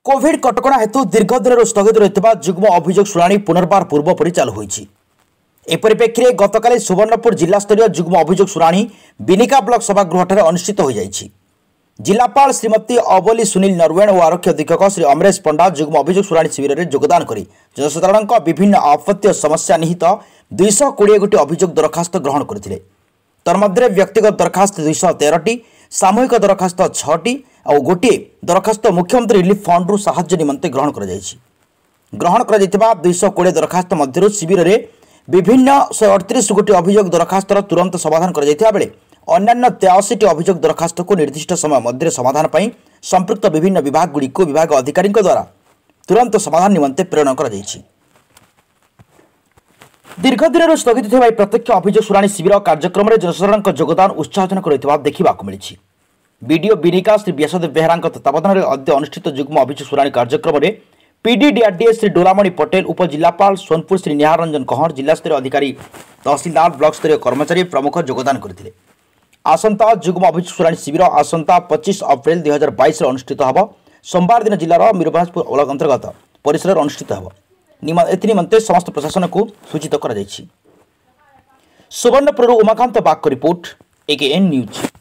Covid कटकणा हेतु दीर्घ दिन स्थगित रही जुग्म अभियोग शुणाणी पुनर्बार पूर्वपरि चालू होईछि। ए परिप्रेक्षी गतकाली सुवर्णपुर जिलास्तरीय जुग्म अभियोग शुणाणी बिनिका ब्लॉक सभागृह अनुष्ठित हो जाइछि। जिलापाल श्रीमती अवली सुनील नरवेण और आरक्षी अधीक्षक श्री अमरेश पंडा जुग्म अभियोग शुणाणी शिविर में योगदान कर जनसाधारण विभिन्न आपत्ति समस्या निहित 220 गोटी अभियोग दरखास्त ग्रहण करथिले। तन्मध्य व्यक्तिगत दरखास्त 213टी, सामूहिक दरखास्त 6टी और गोटे दरखास्त मुख्यमंत्री रिलीफ फंड रु साहाय्य निमंते ग्रहण कर 220 दरखास्त मध्य शिविर में विभिन्न 138 गोटी अभियोग दरखास्तर तुरंत समाधान कर बेले अन्य 83 अभियोग दरखास्त को निर्दिष्ट समय मध्य समाधान पर संपृक्त विभिन्न विभाग गुड़िक विभाग अधिकारी द्वारा तुरंत समाधान निमंते प्रेरण कर दीर्घ दिन स्थगित प्रत्यक्ष अभियोग शुणाणी शिविर कार्यक्रम में जनसाधारण योगदान उत्साहजनक रही देखा मिली। बीडीओ बिनिका श्री व्यासदेव बेहरा तत्वावधान में अद्य अनुष्ठित जुग्म अभियोग शुणाणी कार्यक्रम में पीडीडीआरडीए श्री डोलामणि पटेल, उपजिलापाल सोनपुर श्री निहार रंजन कौहर, जिलास्तरीय अधिकारी, तहसीलदार, ब्लॉक स्तरीय कर्मचारी प्रमुख योगदान करथिले। आसंता जुग्म अभियोग शुणाणी शिविर आसंता 25 अप्रैल 2022 अनुष्ठित होब। सोमवार दिन जिलार मीरभंजपुर अंतर्गत परिसर अनुष्ठित होब। निमंते समस्त प्रशासन को सूचित कर Subarnapur Umakant Bag report, AKN news.